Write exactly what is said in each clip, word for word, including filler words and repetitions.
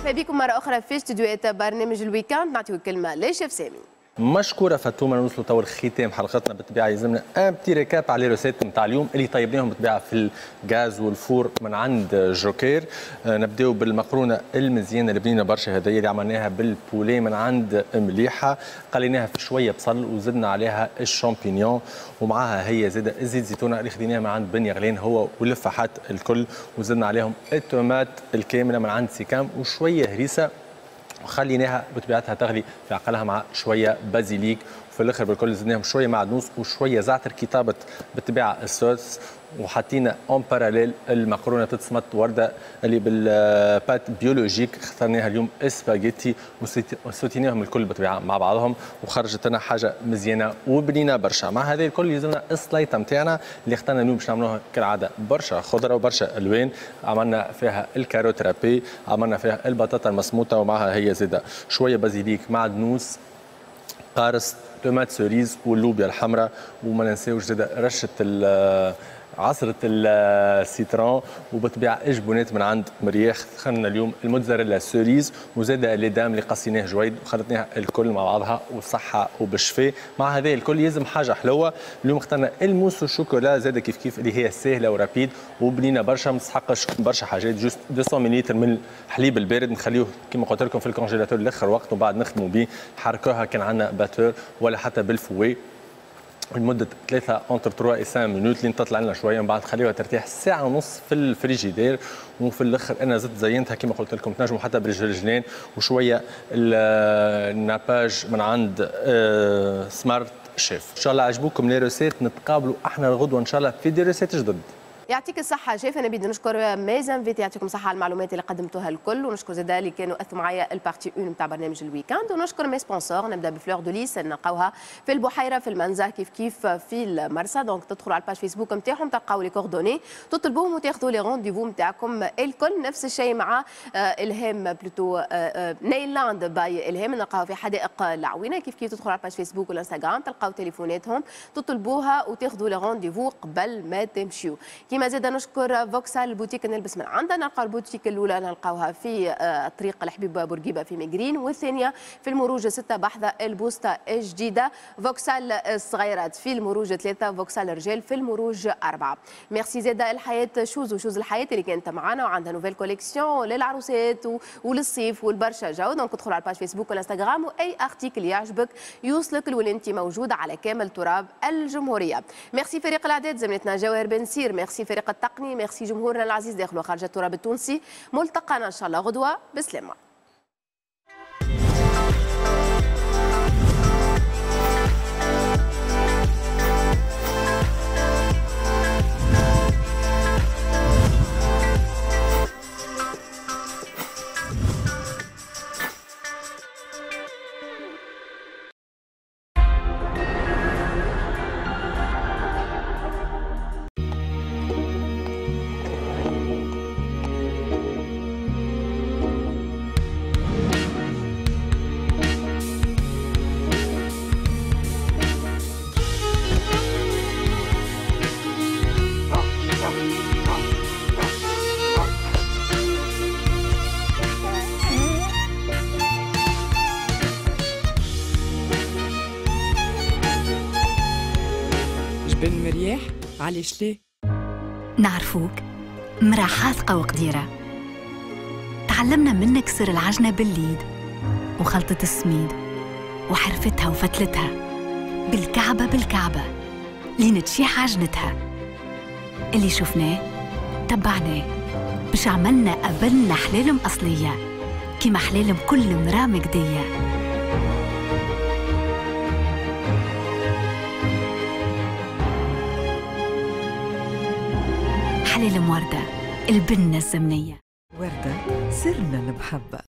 مرحبا بكم مرة أخرى في استديوهات برنامج الويكاند. نعطيو الكلمة لشيف سامي. مشكوره فاتومه. نوصلوا تو الختام حلقتنا بالطبيعه. يلزمنا ان بتي ريكاب على لي روسيت نتاع اليوم اللي طيبناهم بالطبيعه في الغاز والفور من عند جوكير. آه نبداو بالمقرونه المزيانه اللي بنينا برشا، هذه اللي عملناها بالبولي من عند مليحه، قليناها في شويه بصل وزدنا عليها الشامبينيون، ومعها هي زاده الزيت زيتونه اللي خديناها من عند بن يغلين هو واللفاحات الكل، وزدنا عليهم التومات الكامله من عند سيكام وشويه هريسه، وخليناها بطبيعتها تغلي في عقلها مع شويه بازيليك، وفي الاخر بالكل زدناهم شويه معدنوس وشويه زعتر كي طابت بالطبيعه الصوص، وحطينا اون باراليل المقرونه تتسمط ورده اللي بالبات بيولوجيك، اخترناها اليوم اسباجيتي وسوتيناهم الكل بالطبيعه مع بعضهم، وخرجت لنا حاجه مزيانه وبنينه برشا. مع هذا الكل يلزمنا السليطه نتاعنا اللي اخترنا اليوم باش نعملوها كالعاده برشا خضره وبرشا الوان. عملنا فيها الكاروت رابي، عملنا فيها البطاطا المسموطه، ومعها هي زاده شويه بازيليك معدنوس، قارص، تومات سوريز واللوبيا الحمراء، وما ننساوش زاده رشه عصرة السيترون، وبالطبيعة اجبونات من عند مرياخ. دخلنا اليوم الموتزاريلا سوريز وزادة الليدام اللي قصيناه جويد وخلطناها الكل مع بعضها وصحة وبالشفاء. مع هذا الكل يلزم حاجة حلوة. اليوم اخترنا الموس والشوكولا زادة كيف كيف اللي هي سهلة ورابيد وبنينة برشا، ما تسحقش برشا حاجات، جوست مئتين مليلتر من الحليب البارد نخليوه كما قلت لكم في الكونجيلاتور لاخر وقت، وبعد نخدموا به نحركوها كان عندنا باتور ولا حتى بالفوي لمده ثلاثة انتر ثلاثة و خمسة مينوت لين تطلع لنا شويه، ومن بعد نخليوها ترتاح ساعه ونص في الفريجيدير. وفي الاخر انا زدت زينتها كما قلت لكم، تنجموا حتى برجلين وشويه الناباج من عند سمارت شيف. ان شاء الله عجبوكم لي روسيت، نتقابلوا احنا الغدوه ان شاء الله في دي روسيت جدد. يعطيك الصحة شيف. أنا بدي نشكر مازن فيتي، يعطيكم الصحة على المعلومات اللي قدمتوها الكل، ونشكر زادا اللي كانوا أثوا معايا البارتي أون نتاع برنامج الويكاند، ونشكر مي سبونسور. نبدا بفلور دو ليس نلقاوها في البحيرة في المنزه كيف كيف في المرسى، دونك تدخلوا على الباج فيسبوك نتاعهم تلقاو لي كوردوني تطلبوهم وتاخذوا لي رونديفو نتاعكم الكل. نفس الشيء مع إلهام بلوتو نيلاند باي إلهام نلقاوها في حدائق العوينة كيف كيف تدخلوا على الباج فيسبوك والانستغرام تلقاو تليفوناتهم تطلبوها وتاخذوا لي رونديفو قبل ما تمشيو. كيما زادا نشكر فوكسال البوتيك نلبس من عندنا، نلقاو البوتيك الاولى نلقاوها في طريق الحبيب بورقيبه في ميغرين، والثانيه في المروج ستة بحذا البوسطه الجديده. فوكسال الصغيرات في المروج ثلاثة، فوكسال الرجال في المروج أربعة. ميرسي زاده الحياه شوز وشوز الحياه اللي كانت معنا وعندها نوفيل كوليكسيون للعروسات وللصيف والبرشا جو. دونك ادخلوا على الباج فيسبوك والانستغرام واي ارتيكل يعجبك يوصلك لوين انت موجود على كامل تراب الجمهوريه. ميرسي فريق الاعداد زميلتنا جواهر بن سير، ميرسي فريق التقني، ميرسي جمهورنا العزيز داخل وخارج التراب التونسي. ملتقانا ان شاء الله غدوه بسلامه. جبن مرياح علاش ليه؟ نعرفوك مرأة حاذقة وقديرة، تعلمنا منك سر العجنة بالليد وخلطة السميد وحرفتها وفتلتها بالكعبة بالكعبة لين تشيح عجنتها. اللي شفناه تبعناه باش عملنا قبلنا حلالم أصلية كيما حلالم كل مرأة مجدية. حلالم وردة البنة الزمنية. وردة سرنا المحبة.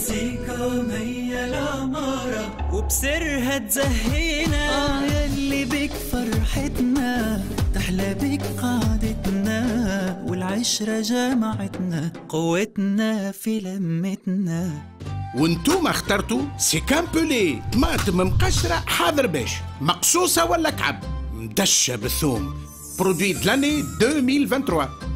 سيكوم هي العمارة وبسرها تزهينا. آه يلي بك فرحتنا تحلى بك قعدتنا والعشرة جمعتنا قوتنا في لمتنا. وانتوما اخترتوا سيكام بولي طماطم مقشرة حاضر باش مقصوصة ولا كعب مدشة بالثوم برودوي دلاني ألفين وثلاثة وعشرين.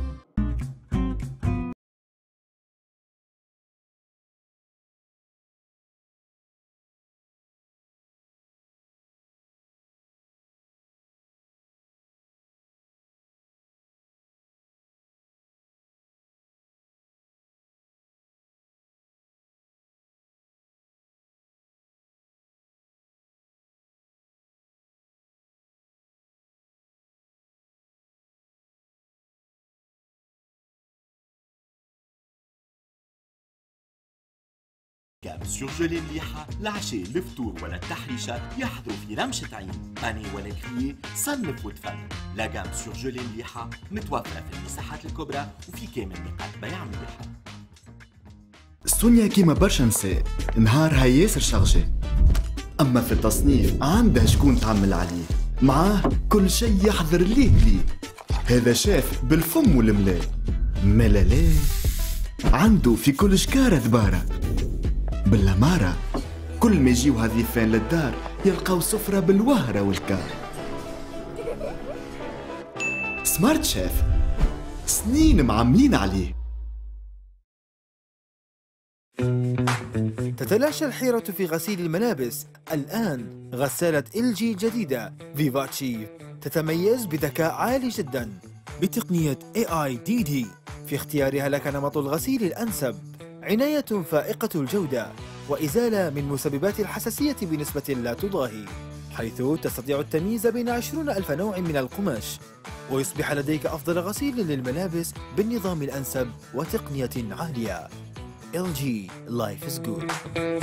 جام سورجلي مليحة العشاء الفطور ولا التحريشة يحضروا في رمشة عين باني ولا كريي صنف وتفل. لا جام سورجلي مليحة متوفرة في المساحات الكبرى وفي كامل نقاط بيع مليحة. سونيا كيما برشا نساء نهارها ياسر شارجي، أما في التصنيف عندها شكون تعمل عليه، معاه كل شيء يحضر ليه ليه. هذا شاف بالفم والملاء، ملالاه عنده في كل شكارة ذبارة. بالأمارة كل ما يجيو هذيفان للدار يلقاو سفرة بالوهرة والكار. سمارت شيف سنين معملين عليه. تتلاشى الحيرة في غسيل الملابس. الآن غسالة إل جي جديدة فيفاتشي تتميز بذكاء عالي جدا بتقنية إيه آي دي دي في اختيارها لك نمط الغسيل الأنسب، عناية فائقة الجودة وإزالة من مسببات الحساسية بنسبة لا تضاهي، حيث تستطيع التمييز بين عشرين ألف نوع من القماش، ويصبح لديك أفضل غسيل للملابس بالنظام الأنسب وتقنية عالية. إل جي Life is good.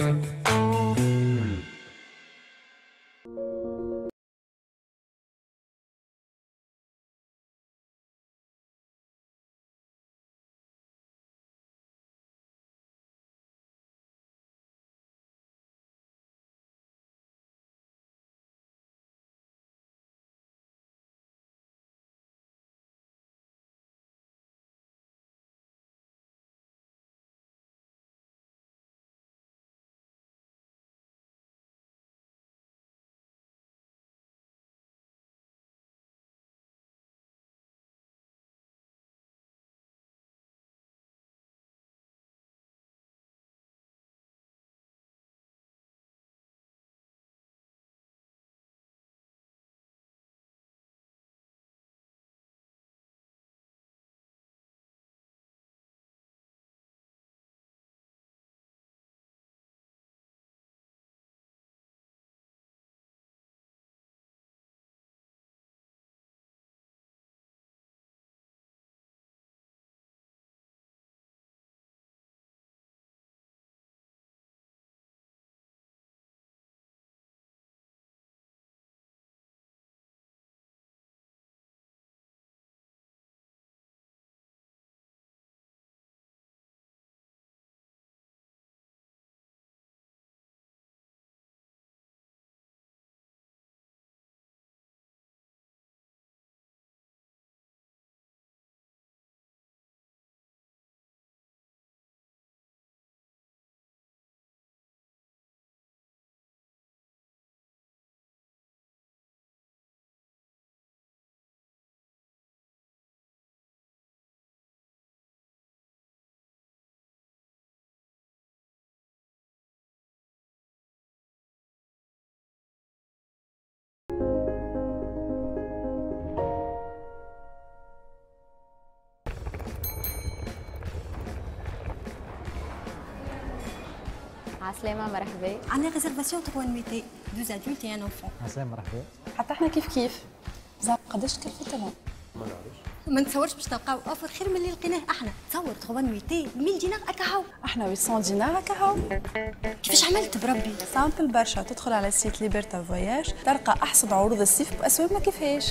عسلامة مرحبا. عندنا ريزرفاسيون ثلاث نويتي، دوز ادولت اي ان انفون. عسلامة مرحبا. حتى احنا كيف كيف. زعما قداش تكلفتنا؟ ما نعرفش. ما نتصورش باش نلقاو اوفر خير من اللي لقيناه احنا. تصور ثلاث نويتي مية دينار هكا هاو. احنا ثمانمية دينار هكا هاو. كيفاش عملت بربي؟ سامبل برشا، تدخل على سيت ليبرتا فواياج تلقى احسن عروض الصيف باسواق ما كيفاش.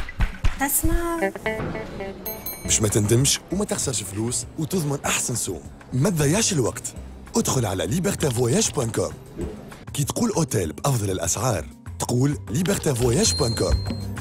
تسمع باش ما تندمش وما تخسرش فلوس وتضمن احسن سوم. ما تضيعش الوقت، ادخل على ليبرتا فواياج دوت كوم. كي تقول اوتيل بأفضل الأسعار تقول ليبرتا فواياج دوت كوم.